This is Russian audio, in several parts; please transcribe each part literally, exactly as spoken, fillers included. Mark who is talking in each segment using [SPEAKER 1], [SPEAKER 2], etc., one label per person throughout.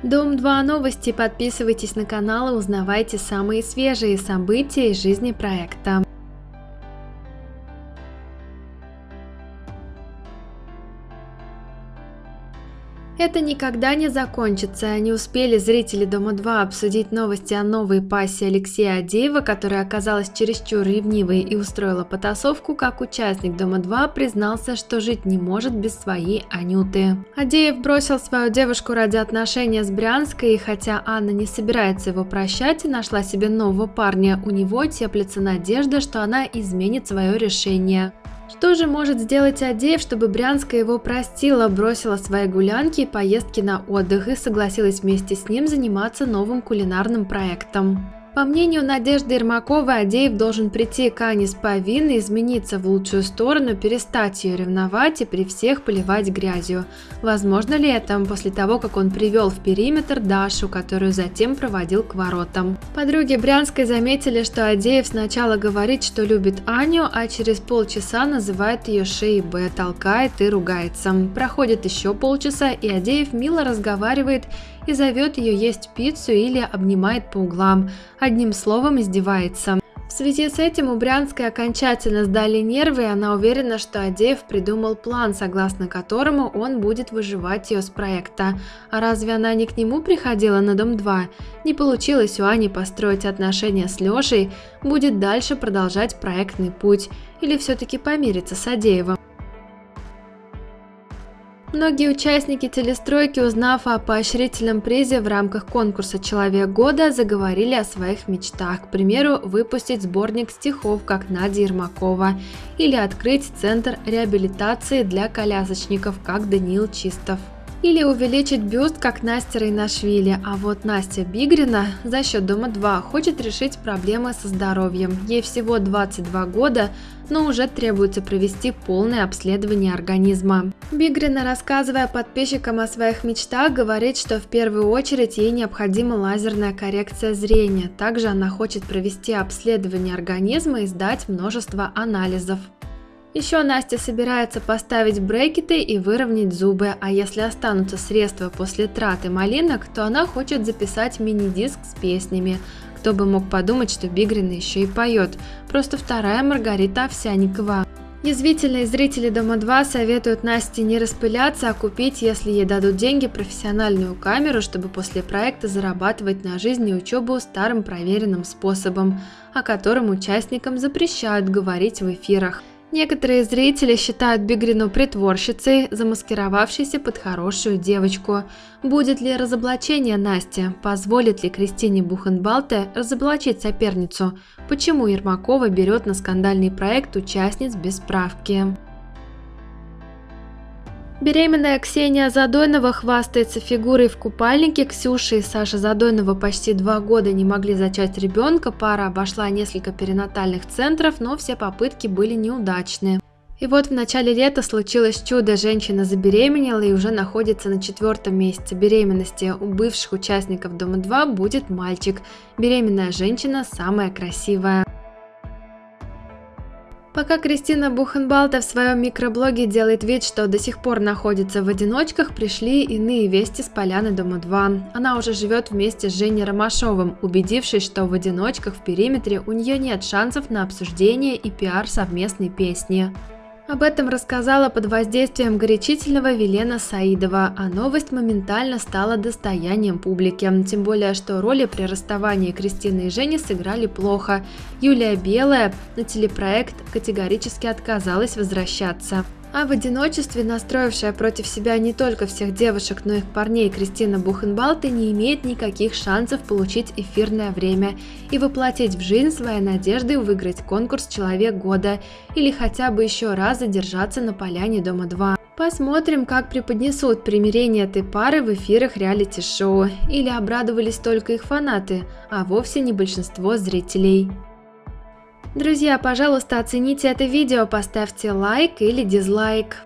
[SPEAKER 1] Дом два новости. Подписывайтесь на канал и узнавайте самые свежие события из жизни проекта. Это никогда не закончится. Не успели зрители Дома два обсудить новости о новой пассии Алексея Адеева, которая оказалась чересчур ревнивой и устроила потасовку, как участник Дома два признался, что жить не может без своей Анюты. Адеев бросил свою девушку ради отношения с Брянской, и хотя Анна не собирается его прощать и нашла себе нового парня, у него теплится надежда, что она изменит свое решение. Что же может сделать Адеев, чтобы Брянская его простила, бросила свои гулянки и поездки на отдых и согласилась вместе с ним заниматься новым кулинарным проектом? По мнению Надежды Ермаковой, Адеев должен прийти к Ане с повинной, измениться в лучшую сторону, перестать ее ревновать и при всех поливать грязью. Возможно ли это после того, как он привел в периметр Дашу, которую затем проводил к воротам? Подруги Брянской заметили, что Адеев сначала говорит, что любит Аню, а через полчаса называет ее Ш и Б, толкает и ругается. Проходит еще полчаса, и Адеев мило разговаривает и зовет ее есть пиццу или обнимает по углам. Одним словом, издевается. В связи с этим у Брянской окончательно сдали нервы, и она уверена, что Адеев придумал план, согласно которому он будет выживать ее с проекта. А разве она не к нему приходила на Дом два? Не получилось у Ани построить отношения с Лешей, будет дальше продолжать проектный путь или все-таки помириться с Адеевым? Многие участники телестройки, узнав о поощрительном призе в рамках конкурса «Человек года», заговорили о своих мечтах, к примеру, выпустить сборник стихов, как Надя Ермакова, или открыть центр реабилитации для колясочников, как Даниил Чистов. Или увеличить бюст, как Настя Райнашвили, а вот Настя Бигрина за счет Дома два хочет решить проблемы со здоровьем. Ей всего двадцать два года, но уже требуется провести полное обследование организма. Бигрина, рассказывая подписчикам о своих мечтах, говорит, что в первую очередь ей необходима лазерная коррекция зрения. Также она хочет провести обследование организма и сдать множество анализов. Еще Настя собирается поставить брекеты и выровнять зубы, а если останутся средства после траты малинок, то она хочет записать мини-диск с песнями. Кто бы мог подумать, что Бигрина еще и поет, просто вторая Маргарита Овсянникова. Язвительные зрители Дома два советуют Насте не распыляться, а купить, если ей дадут деньги, профессиональную камеру, чтобы после проекта зарабатывать на жизнь и учебу старым проверенным способом, о котором участникам запрещают говорить в эфирах. Некоторые зрители считают Бигрину притворщицей, замаскировавшейся под хорошую девочку. Будет ли разоблачение Насти? Позволит ли Кристине Бухенбалте разоблачить соперницу? Почему Ермакова берет на скандальный проект участниц без справки? Беременная Ксения Задойнова хвастается фигурой в купальнике. Ксюша и Саша Задойнова почти два года не могли зачать ребенка, пара обошла несколько перинатальных центров, но все попытки были неудачны. И вот в начале лета случилось чудо, женщина забеременела и уже находится на четвертом месяце беременности. У бывших участников Дома два будет мальчик. Беременная женщина самая красивая. Пока Кристина Бухенбалте в своем микроблоге делает вид, что до сих пор находится в одиночках, пришли иные вести с поляны Дома два. Она уже живет вместе с Женей Ромашовым, убедившись, что в одиночках в периметре у нее нет шансов на обсуждение и пиар совместной песни. Об этом рассказала под воздействием горячительного Велена Саидова, а новость моментально стала достоянием публики. Тем более, что роли при расставании Кристины и Жени сыграли плохо. Юлия Белая на телепроект категорически отказалась возвращаться. А в одиночестве, настроившая против себя не только всех девушек, но и их парней, Кристина Бухенбалте не имеет никаких шансов получить эфирное время и воплотить в жизнь свои надежды выиграть конкурс «Человек года» или хотя бы еще раз задержаться на поляне Дома два. Посмотрим, как преподнесут примирение этой пары в эфирах реалити-шоу. Или обрадовались только их фанаты, а вовсе не большинство зрителей. Друзья, пожалуйста, оцените это видео, поставьте лайк или дизлайк.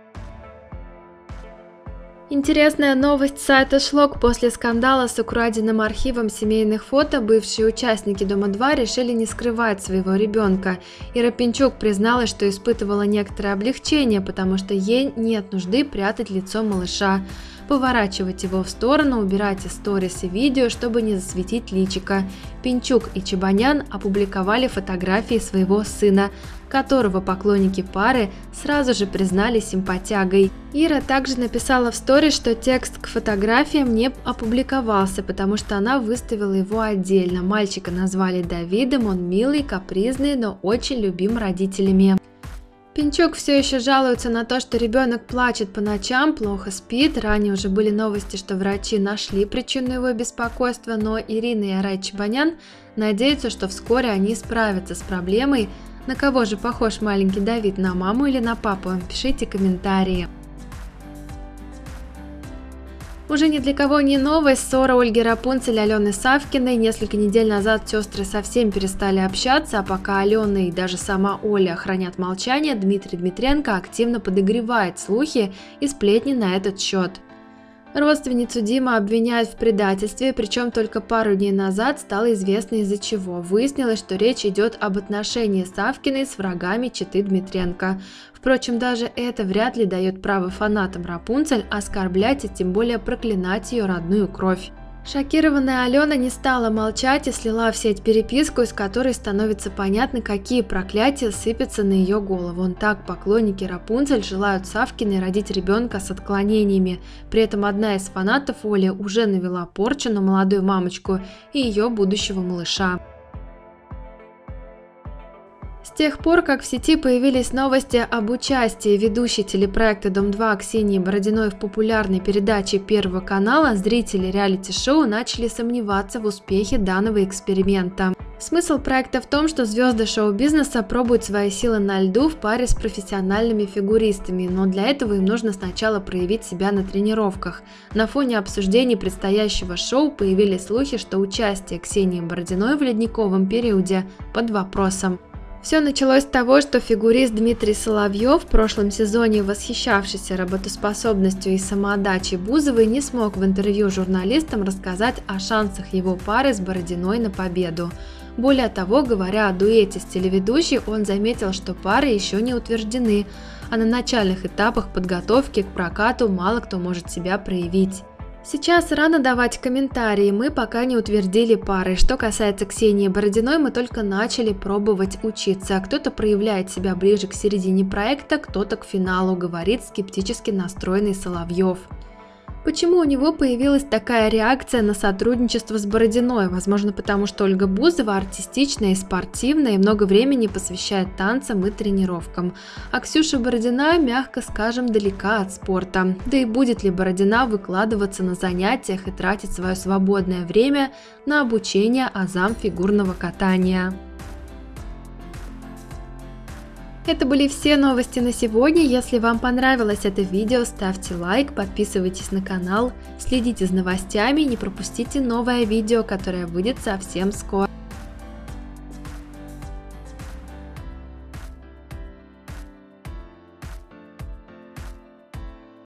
[SPEAKER 1] Интересная новость с сайта Шлок. После скандала с украденным архивом семейных фото бывшие участники Дома два решили не скрывать своего ребенка. Ира Пинчук призналась, что испытывала некоторое облегчение, потому что ей нет нужды прятать лицо малыша. поворачивать его в сторону, убирать из сторис и видео, чтобы не засветить личико. Пинчук и Чебанян опубликовали фотографии своего сына, которого поклонники пары сразу же признали симпатягой. Ира также написала в сторис, что текст к фотографиям не опубликовался, потому что она выставила его отдельно. Мальчика назвали Давидом, он милый, капризный, но очень любим родителями. Пинчук все еще жалуется на то, что ребенок плачет по ночам, плохо спит. Ранее уже были новости, что врачи нашли причину его беспокойства, но Ирина и Арай Чебанян надеются, что вскоре они справятся с проблемой. На кого же похож маленький Давид, на маму или на папу? Пишите комментарии. Уже ни для кого не новость, ссора Ольги Рапунцель и Алены Савкиной. Несколько недель назад сестры совсем перестали общаться, а пока Алена и даже сама Оля хранят молчание, Дмитрий Дмитренко активно подогревает слухи и сплетни на этот счет. Родственницу Дима обвиняют в предательстве, причем только пару дней назад стало известно из-за чего. Выяснилось, что речь идет об отношении Савкиной с врагами четы Дмитренко. Впрочем, даже это вряд ли дает право фанатам Рапунцель оскорблять и тем более проклинать ее родную кровь. Шокированная Алена не стала молчать и слила в сеть переписку, из которой становится понятно, какие проклятия сыпятся на ее голову. Он так поклонники Рапунцель желают Савкиной родить ребенка с отклонениями. При этом одна из фанатов Оли уже навела порчу на молодую мамочку и ее будущего малыша. С тех пор, как в сети появились новости об участии ведущей телепроекта «Дом-два» Ксении Бородиной в популярной передаче Первого канала, зрители реалити-шоу начали сомневаться в успехе данного эксперимента. Смысл проекта в том, что звезды шоу-бизнеса пробуют свои силы на льду в паре с профессиональными фигуристами, но для этого им нужно сначала проявить себя на тренировках. На фоне обсуждений предстоящего шоу появились слухи, что участие Ксении Бородиной в ледниковом периоде под вопросом. Все началось с того, что фигурист Дмитрий Соловьев, в прошлом сезоне восхищавшийся работоспособностью и самоотдачей Бузовой, не смог в интервью журналистам рассказать о шансах его пары с Бородиной на победу. Более того, говоря о дуэте с телеведущей, он заметил, что пары еще не утверждены, а на начальных этапах подготовки к прокату мало кто может себя проявить. Сейчас рано давать комментарии, мы пока не утвердили пары. Что касается Ксении Бородиной, мы только начали пробовать учиться. Кто-то проявляет себя ближе к середине проекта, кто-то к финалу, говорит скептически настроенный Соловьев. Почему у него появилась такая реакция на сотрудничество с Бородиной? Возможно, потому что Ольга Бузова артистичная и спортивная и много времени посвящает танцам и тренировкам. А Ксюша Бородина, мягко скажем, далека от спорта. Да и будет ли Бородина выкладываться на занятиях и тратить свое свободное время на обучение азам фигурного катания? Это были все новости на сегодня. Если вам понравилось это видео, ставьте лайк, подписывайтесь на канал, следите за новостями и не пропустите новое видео, которое выйдет совсем скоро.